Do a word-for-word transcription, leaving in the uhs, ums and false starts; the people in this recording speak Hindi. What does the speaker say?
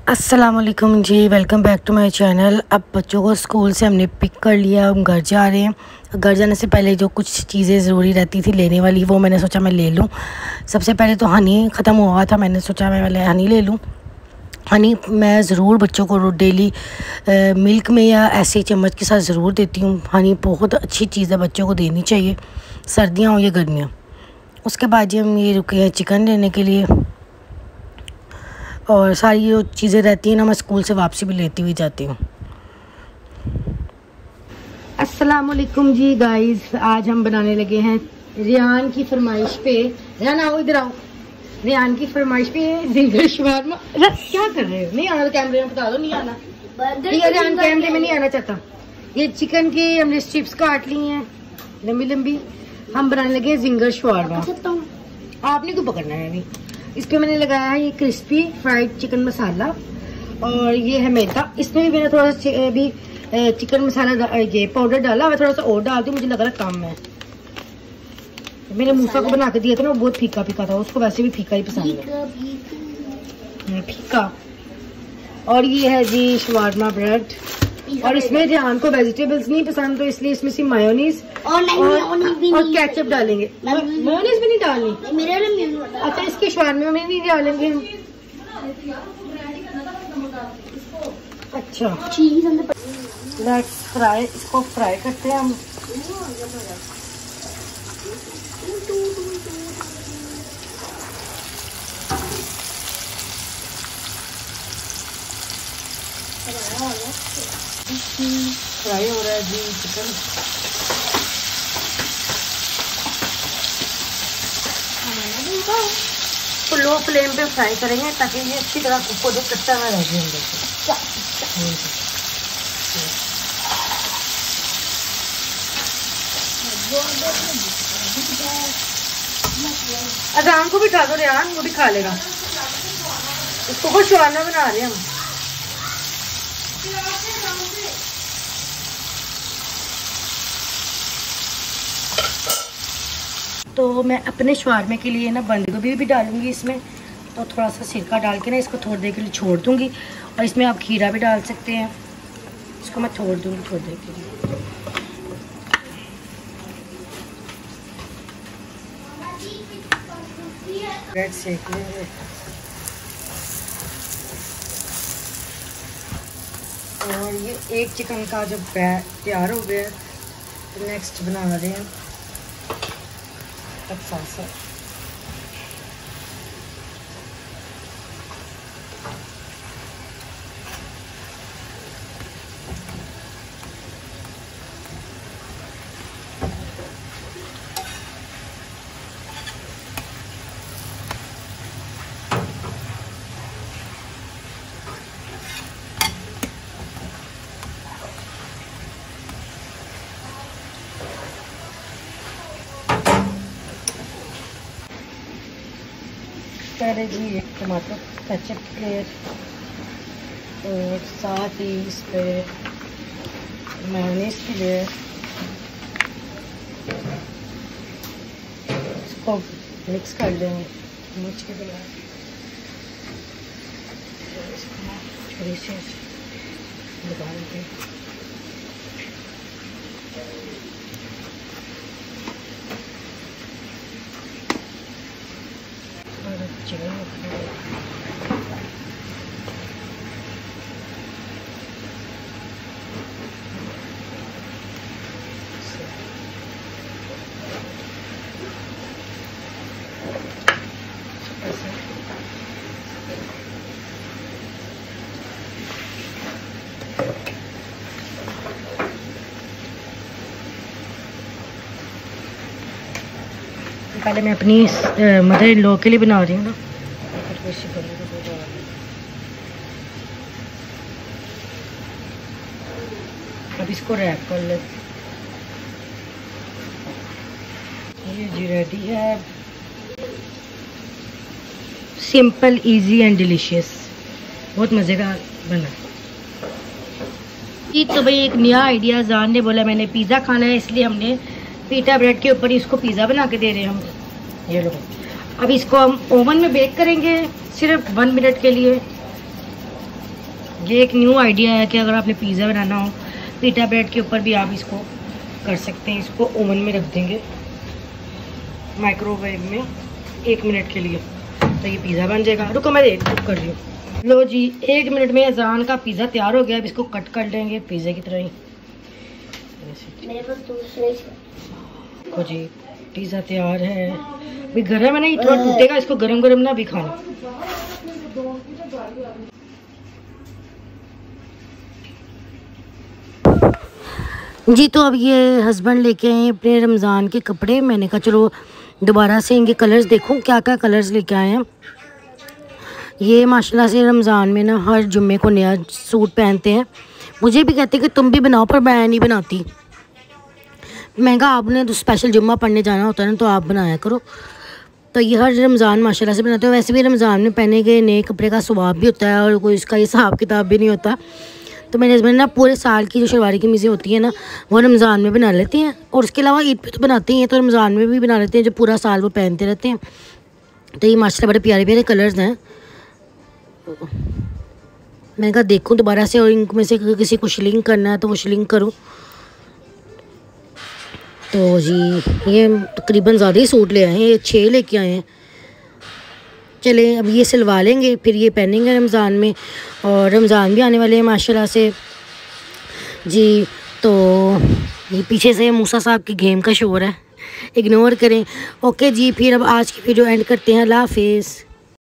अस्सलामुअलैकुम जी, welcome back to my channel. अब बच्चों को स्कूल से हमने पिक कर लिया, हम घर जा रहे हैं। घर जाने से पहले जो कुछ चीज़ें ज़रूरी रहती थी लेने वाली, वो मैंने सोचा मैं ले लूँ। सबसे पहले तो हनी ख़त्म हुआ था, मैंने सोचा मैं पहले हनी ले लूँ। हनी मैं ज़रूर बच्चों को डेली मिल्क में या ऐसे चम्मच के साथ ज़रूर देती हूँ। हनी बहुत अच्छी चीज़ है, बच्चों को देनी चाहिए, सर्दियाँ हो या गर्मियाँ। उसके बाद जी हम ये रुके हैं चिकन लेने के लिए, और सारी जो चीज़ें रहती हैं ना मैं स्कूल से वापसी भी लेती हुई जाती हूँ। अस्सलाम वालेकुम जी गाइस, आज हम बनाने लगे हैं रियान की फरमाइश पे। रियान आओ, इधर आओ। रियान की फरमाइश पे जिंगर शवारमा। क्या कर रहे हो? नहीं आना कैमरे में, बता दो नहीं आना। ये रियान कैमरे में नहीं आना चाहता। ये चिकन की हमने स्ट्रिप्स काट ली हैं लंबी लंबी, हम बनाने लगे जिंगर शवारमा। आपने क्यों पकड़ना है? अभी इस पे मैंने लगाया है ये क्रिस्पी फ्राइड चिकन मसाला, और ये है मैदा। इसमें भी मैंने थोड़ा सा भी चिकन मसाला ये पाउडर डाला, मैं थोड़ा सा और डालती हूँ, मुझे लग रहा कम है। मैंने मूसा को बना के दिया था ना, वो बहुत फीका फीका था, उसको वैसे भी फीका ही पसंद है, फीका। और ये है जी शवारमा ब्रेड, और इसमें ध्यान को वेजिटेबल्स नहीं पसंद, तो इसलिए इसमें सिर्फ मायोनीज और, और केचप डालेंगे। मायोनीज भी नहीं डालनी मेरे। अच्छा, इसके शवारमे में नहीं डालेंगे। अच्छा, लेट्स फ्राई, इसको फ्राई करते हैं हम। फ्राई हो रहा है जी चिकन। तो लो फ्लेम पे फ्राई करेंगे ताकि ये अच्छी तरह कुक हो जाए, कच्चा ना रह जाए अंदर से। अजान को भी खा दो रियान, वो भी खा लेगा। इसको कुछ शवारमा बना रहे हैं हम। तो मैं अपने शवारमे के लिए ना बंद गोभी भी डालूंगी इसमें, तो थोड़ा सा सिरका डाल के ना इसको थोड़ी देर के लिए छोड़ दूंगी, और इसमें आप खीरा भी डाल सकते हैं। इसको मैं छोड़ दूंगी थोड़ी देर के लिए। ब्रेड सेक लेंगे, और ये एक चिकन का जब तैयार हो गया तो नेक्स्ट बना रहे हैं सालसा। पहले जी एक टमाटर केचप प्लेट, और साथ ही इस पे मेयोनीज की लेयर, इसको मिक्स कर देंगे मिर्च के बिना। थोड़ी सी लगा देंगे। पहले मैं अपनी मदर इन लॉ के लिए बना रही हूँ ना। अब इसको रैप कर ले। ये जी रेडी है, सिंपल इजी एंड डिलीशियस, बहुत मज़े का बना। तो भाई एक नया आइडिया, जान ने बोला मैंने पिज़्ज़ा खाना है, इसलिए हमने पीटा ब्रेड के ऊपर ही इसको पिज़्ज़ा बना के दे रहे हैं हम। ये लो, अब इसको हम ओवन में बेक करेंगे सिर्फ वन मिनट के लिए। ये एक न्यू आइडिया है कि अगर आपने पिज़्ज़ा बनाना हो पीटा ब्रेड के ऊपर भी आप इसको कर सकते हैं। इसको ओवन में रख देंगे माइक्रोवेव में एक मिनट के लिए, तो ये पिज़्ज़ा बन जाएगा। रुको मैं एक कुक कर रही हूँ। लो जी, एक मिनट में अजान का पिज़्ज़ा तैयार हो गया। अब इसको कट कर लेंगे पिज़्ज़ा की तरह ही। देखो जी पिज़्ज़ा तैयार है। अभी गर्म है ना, ये थोड़ा टूटेगा, इसको गरम गरम ना भी खाना। जी तो अब ये हस्बैंड लेके आए अपने रमज़ान के कपड़े। मैंने कहा चलो दोबारा से इनके कलर्स देखूं क्या क्या कलर्स लेके आए हैं। ये माशाल्लाह से रमज़ान में ना हर जुम्मे को नया सूट पहनते हैं। मुझे भी कहते कि तुम भी बनाओ, पर मैं नहीं बनाती। मैं कहा आपने तो स्पेशल जुम्मा पढ़ने जाना होता है ना, तो आप बनाया करो। तो ये हर रमज़ान माशाल्लाह से बनाते हो। वैसे भी रमज़ान में पहने गए नए कपड़े का स्वभाव भी होता है और कोई इसका हिसाब किताब भी नहीं होता। तो मेरे हस्बैंड ना पूरे साल की जो शलवारी कमीज़ें होती है ना वो रमज़ान में बना लेते हैं, और उसके अलावा ईद पे तो बनाते ही हैं, तो रमज़ान में भी बना लेते हैं, जो पूरा साल वो पहनते रहते हैं। तो ये माशाल्लाह बड़े प्यारे प्यारे कलर्स हैं। मैंने कहा देखूँ दोबारा से, और इनमें से किसी को शिलिंग करना है तो वो शिलिंग करूँ। तो जी ये तकरीबन ज़्यादा ही सूट ले आए हैं, ये छः लेके आए हैं। चले अब ये सिलवा लेंगे, फिर ये पहनेंगे रमज़ान में, और रमज़ान भी आने वाले हैं माशाल्लाह से जी। तो ये पीछे से मूसा साहब की गेम का शोर है, इग्नोर करें। ओके जी, फिर अब आज की वीडियो एंड करते हैं। अल्लाह हाफिज़।